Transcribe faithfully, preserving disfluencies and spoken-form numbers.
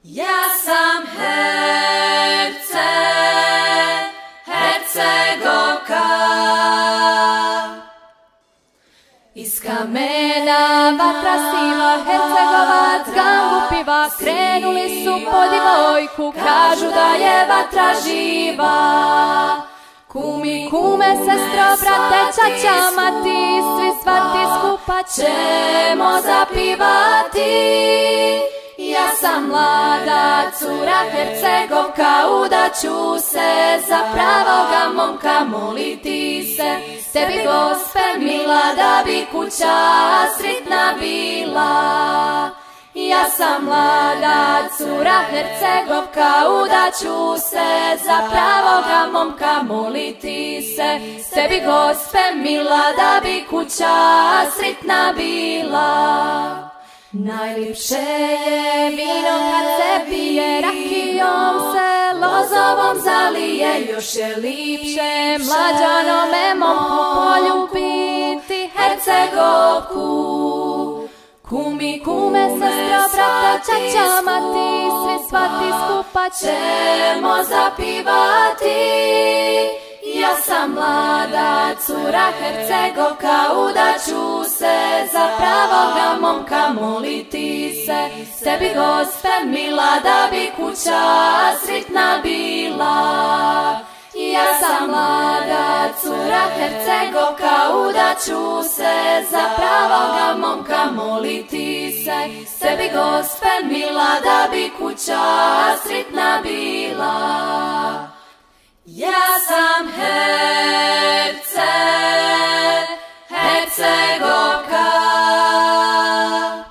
Ja sam Herce, Hercegovka. Iz kamena vatra siva, Hercegovac gangu piva, krenuli su po divojku, kažu da je vatra živa. Kumi, kume, sestro, brate, čača, mati, svi svati skupa ćemo zapivati. Ja sam mlada cura Hercegovka, udaću se za pravoga momka, moliti se tebi, Gospe mila, da bi kuća sritna bila. Ja sam mlada cura Hercegovka, udaću se za pravoga momka, moliti se tebi, Gospe mila, da bi kuća sritna bila. Najljepše je vino kad se pije, rakijom se lozovom zalije, još je lipše mlađanome momku poljubiti Hercegovku. Kumi, kume, sestro, brate, čača, mati, svi svati skupa ćemo zapivati. Ja sam mlada cura Hercegovka, udaću se za pravoga momka, moliti se tebi, Gospe mila, da bi kuća sritna bila. Ja sam mlada cura Hercegovka, udaću se za pravoga momka, moliti se tebi, Gospe mila, da bi kuća sritna bila. Ja sam Herce, Hercegovka.